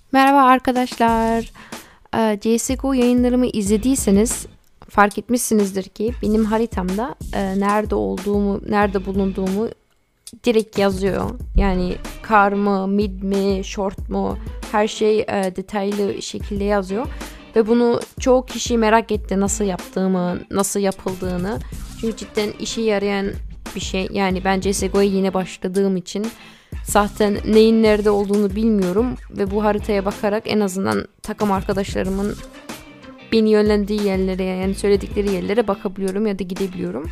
Merhaba arkadaşlar. CSGO yayınlarımı izlediyseniz fark etmişsinizdir ki benim haritamda nerede olduğumu, nerede bulunduğumu direkt yazıyor. Yani kar mı, mid mi, short mu her şey detaylı şekilde yazıyor. Ve bunu çoğu kişi merak etti, nasıl yaptığımı, nasıl yapıldığını. Çünkü cidden işe yarayan bir şey. Yani ben CSGO'ya yeni başladığım için zaten neyin nerede olduğunu bilmiyorum ve bu haritaya bakarak en azından takım arkadaşlarımın beni yönlendiği yerlere, yani söyledikleri yerlere bakabiliyorum ya da gidebiliyorum.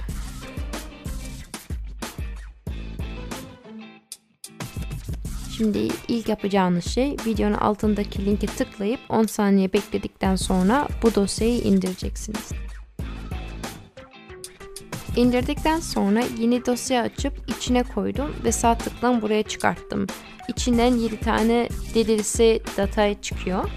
Şimdi ilk yapacağınız şey videonun altındaki linke tıklayıp 10 saniye bekledikten sonra bu dosyayı indireceksiniz. İndirdikten sonra yeni dosya açıp içine koydum ve sağ tıkla buraya çıkarttım. İçinden 7 tane DLC data çıkıyor.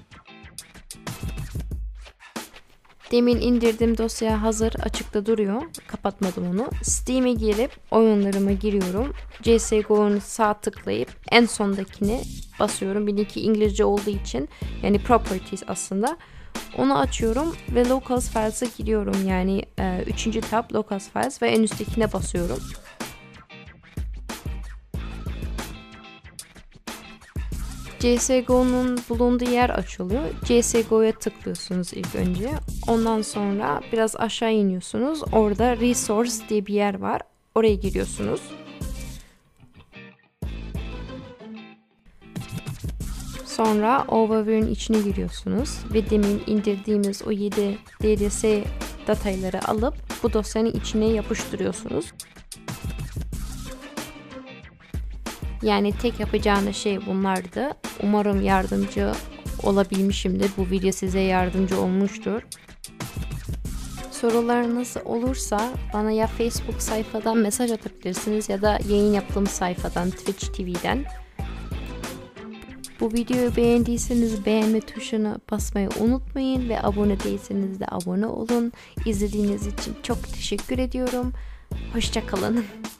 Demin indirdiğim dosya hazır, açıkta duruyor. Kapatmadım onu. Steam'e girip oyunlarıma giriyorum. CSGO'nun sağ tıklayıp en sondakini basıyorum. Benimki İngilizce olduğu için, yani Properties aslında. Onu açıyorum ve Locals Files'a giriyorum. Yani 3. tab Locals Files ve en üsttekine basıyorum. CSGO'nun bulunduğu yer açılıyor. CSGO'ya tıklıyorsunuz ilk önce. Ondan sonra biraz aşağı iniyorsunuz. Orada Resource diye bir yer var. Oraya giriyorsunuz. Sonra Overview'un içine giriyorsunuz. Ve demin indirdiğimiz o 7 DLC detayları alıp bu dosyanın içine yapıştırıyorsunuz. Yani tek yapacağınız şey bunlardı. Umarım yardımcı olabilmişimdir. Bu video size yardımcı olmuştur. Sorularınız olursa bana ya Facebook sayfadan mesaj atabilirsiniz ya da yayın yaptığım sayfadan, Twitch TV'den. Bu videoyu beğendiyseniz beğenme tuşuna basmayı unutmayın ve abone değilseniz de abone olun. İzlediğiniz için çok teşekkür ediyorum. Hoşça kalın.